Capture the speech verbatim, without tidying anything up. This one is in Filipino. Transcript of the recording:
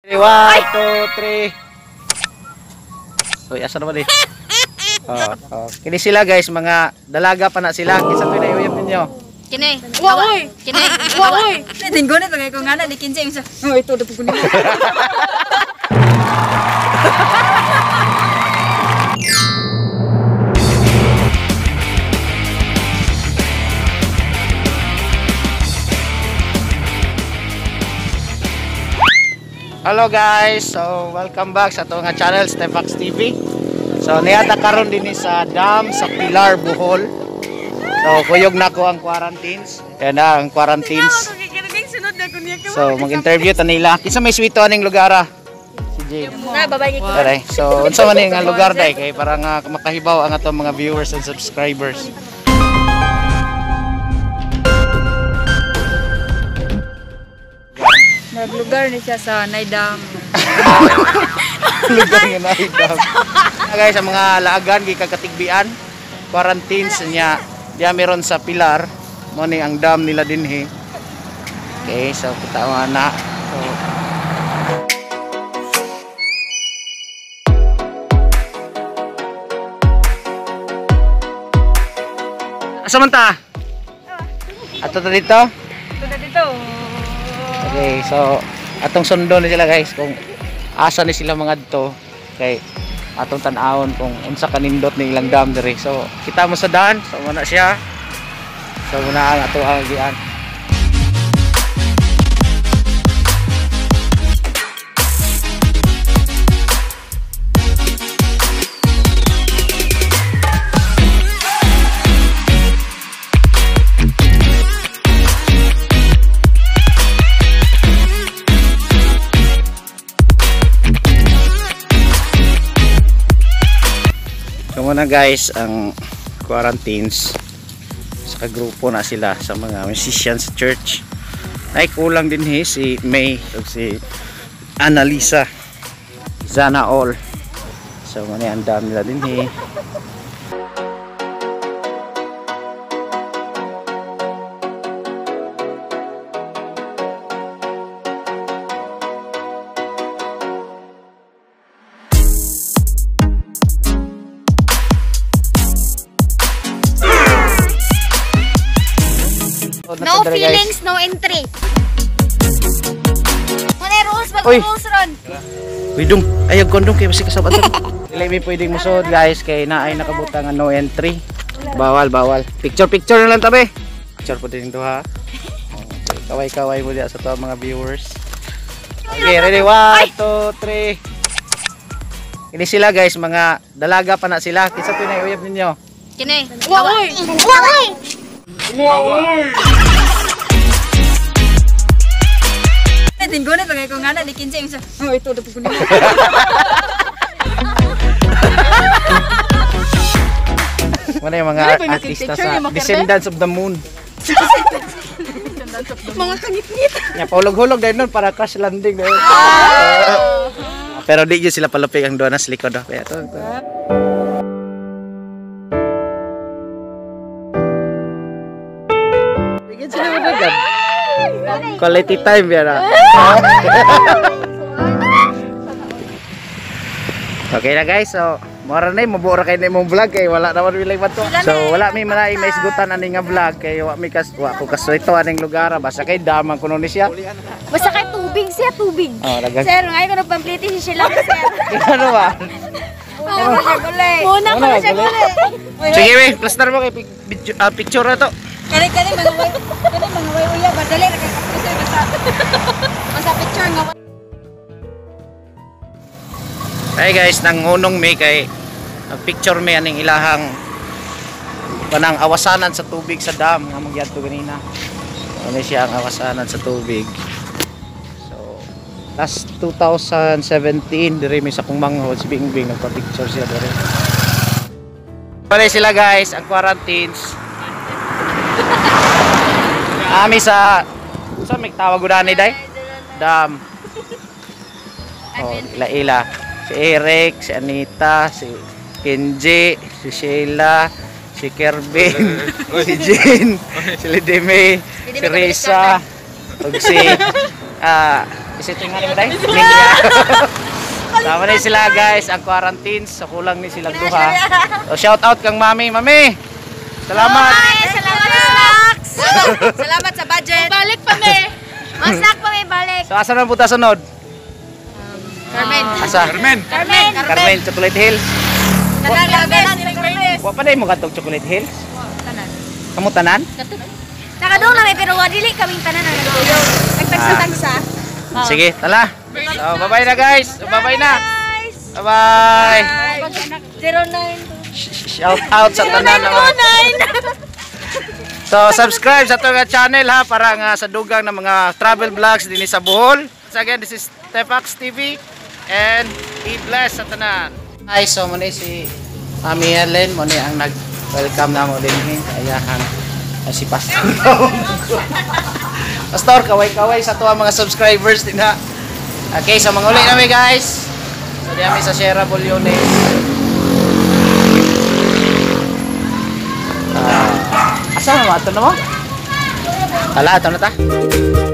One, two, three. Uy, asa naman eh. Oh, oh. Kini sila guys, mga dalaga pa na sila. Kinsa to inauyab ninyo? Kini. Wa oy. Kini. Wa oy. Tinggo na pagay ko ngana di kinsa imsa. Oh, ito dapat kuno. Hello guys, so welcome back sa itong channel Stefax T V. So niata karon din sa dam sa Pilar, Bohol. So kuyog na ko ang quarantines. Yan na ang quarantines. So mag-interview ta nila. Kinsa may swito aning lugar ah? Si Jay. Na babay ko. Alright, so unsa man nga lugar day kay para nga makahibaw ang atong mga viewers and subscribers. Naglugar ni siya sa Naydam. Lugar nga Naydam. Guys, sa mga laagan gikakatigbian, quarantines niya. Diya meron sa Pilar, mo ni ang dam nila dinhi. Okay, so kita mo na. So asa man ta? Ato ta dito? Ito na dito. Okay, so atong sundo na sila guys kung asa ni sila mga dito kay atong tan-awon kung unsa kanindot ni ilang dam diri. So kita mo sa daan, so muna siya. So muna ang ato ang gian. So muna guys ang quarantines sa grupo na sila sa mga musicians sa church. Ay kulang din he si May ug si Annalisa Zana all. So muna ang dami nila din he. No feelings, no entry. Muna rules, bago Uy. rules ron. Widong ayog kondom kay basi kasabatan. Dili mi pwedeng musod guys kay naay nakabutang nga no entry. Bawal bawal. Picture picture na lang tabi. Picture po din to ha. Kaway kaway mo diya sa to mga viewers. Okay, ready? One, two, three. Ini sila guys, mga dalaga pa na sila. Kinsa to inauyab ninyo? Kini. Wa oy. Wa oy. Tinggo na pagay ko ngana di kinsa imsa. Oh, ito dapat kuno. Mana yung mga artista sa Descendants of the Moon. Mga kangit-ngit. Nya paulog-hulog dahil nun para crash landing dahil. Pero di yun sila palapig ang doon sa likod. Kaya ito. Bigyan sila madagad. Quality time yan ah. Okay na guys, so mora na yung mabura kayo na yung vlog kay wala naman bilay ba to. So wala may manay may isgutan aning nga vlog kay wala may kas wa ko kasulito aning lugar basta kay damang kuno ni siya. Basta kay tubig siya, tubig. Oh, dagan. Sir, ngayon ko nagpampliti si Sheila sir. Ano ba? Muna ko siya gulay. Muna ko na siya gulay. Sige we, plaster mo kay pic- uh, picture na to. Kani kani manaway. Kani manaway uya badali ra kay kapisa basta. Basta picture nga. Hey guys, nang unong may kay picture may aning ilahang kanang awasanan sa tubig sa dam nga magyadto ganina. Ano siya ang awasanan sa tubig. So last two thousand seventeen dire may sa kong manghod si Bingbing nagpa-picture siya dire. Pare sila guys, ang quarantines. Ami sa sa may tawag udan ni day? Dam. Oh, ila-ila. Si Eric, si Anita, si Kenji, si Sheila, si Kervin, si Jean, si Lidime, si Risa, ug si ah Kasi tingnan mo dahil. Media. Tama na sila guys, ang quarantines. So kulang ni silang duha. So shout out kang mami. Mami! Salamat! Ay, salamat snacks. Salamat sa budget. Balik pa me. Mas snack pa may balik. So asa na punta sunod? Carmen. Asa? Carmen. Carmen, Chocolate Hills. Tanan lang Carmen. Wa pa na mo katong Chocolate Hills? Tanan. Kamu tanan? Nakadong na may pero wadili kaming tanan na nagtuyo. Nagtagsa-tagsa. Sige, tala. So bye-bye na guys. So, bye-bye na. Bye-bye. zero nine Shout out sa tanan naman. So subscribe sa itong channel ha para nga sa dugang ng mga travel vlogs din sa Bohol. So again, this is Tepax T V and be blessed sa tanan. Hi, so muna si Mami Helen, muna ang nag-welcome na mo din ayahan ay si Pastor. Pastor, kaway-kaway sa tuwa mga subscribers din ha. Okay, so mga uli namin guys. So di kami sa Sierra Boliones. Ah, asa na mo? Ito na mo? Hala, ito na ta?